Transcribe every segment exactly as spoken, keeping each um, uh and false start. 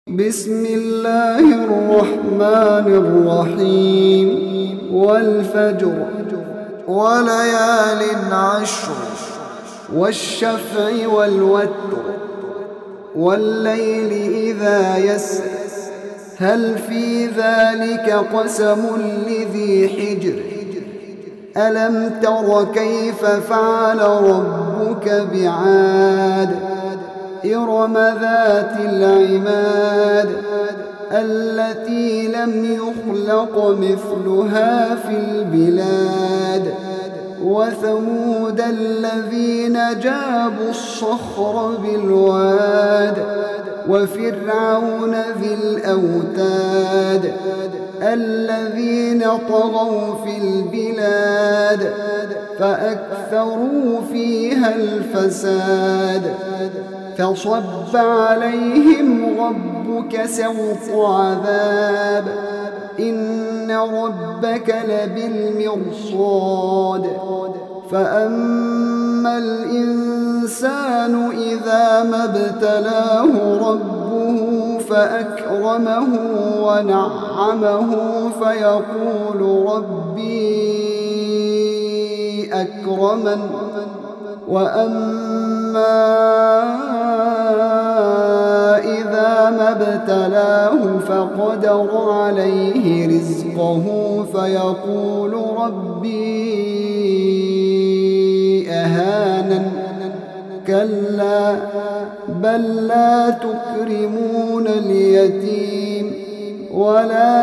بسم الله الرحمن الرحيم والفجر وليال عشر والشفع والوتر والليل إذا يسر هل في ذلك قسم لذي حجر ألم تر كيف فعل ربك بعاد إرم ذات العماد التي لم يخلق مثلها في البلاد وثمود الذين جابوا الصخر بالواد وفرعون ذي الأوتاد الذين طغوا في البلاد فأكثروا فيها الفساد فصب عليهم ربك سوط عذاب إن ربك لبالمرصاد فأما الإنسان إذا ما ابتلاه ربه فأكرمه ونعمه فيقول ربي أكرمن وأما إذا ما ابتلاه فقدر عليه رزقه فيقول ربي أهانن كلا بل لا تكرمون اليتيم ولا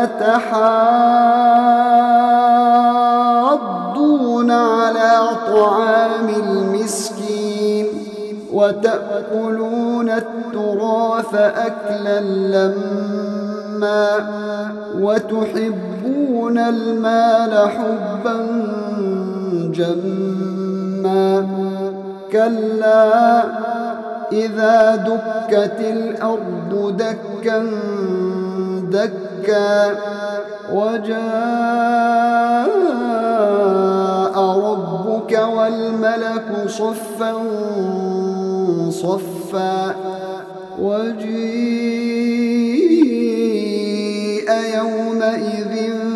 تحاضون على طعام المسكين وتأكلون التراث أكلا لما وتحبون المال حبا جما كلا إذا دكت الأرض دكا دكا وجاء ربك والملك صفا صفا وجيء يومئذ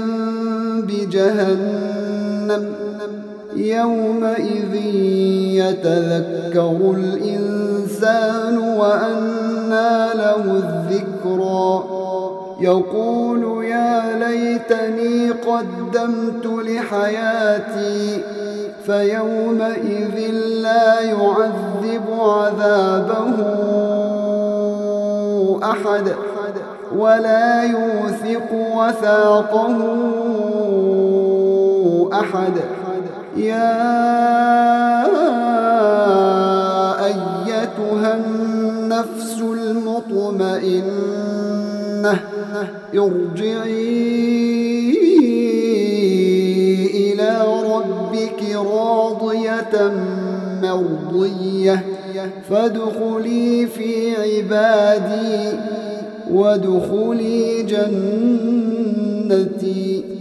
بجهنم يومئذ يتذكر الإنسان وأنى له الذكرى يقول يا ليتني قدمت لحياتي فيومئذ لا يعذب عذابه أحد ولا يوثق وثاقه أحد يا أيتها النفس المطمئنة ارجعي إلى ربك راضية مرضية فادخلي في عبادي وادخلي جنتي.